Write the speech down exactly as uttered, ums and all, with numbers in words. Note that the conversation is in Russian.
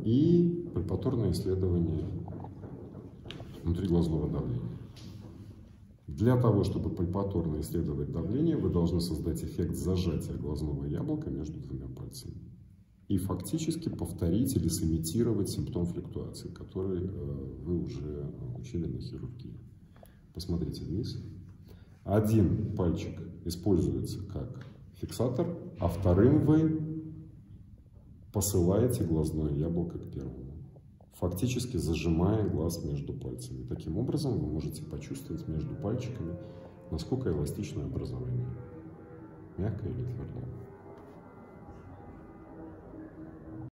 и пальпаторное исследование внутриглазного давления. Для того, чтобы пальпаторно исследовать давление, вы должны создать эффект зажатия глазного яблока между двумя пальцами и фактически повторить или сымитировать симптом флюктуации, который вы уже учили на хирургии. Посмотрите вниз. Один пальчик используется как фиксатор, а вторым вы посылаете глазное яблоко к первому, фактически зажимая глаз между пальцами. Таким образом вы можете почувствовать между пальчиками, насколько эластичное образование, мягкое или твердое.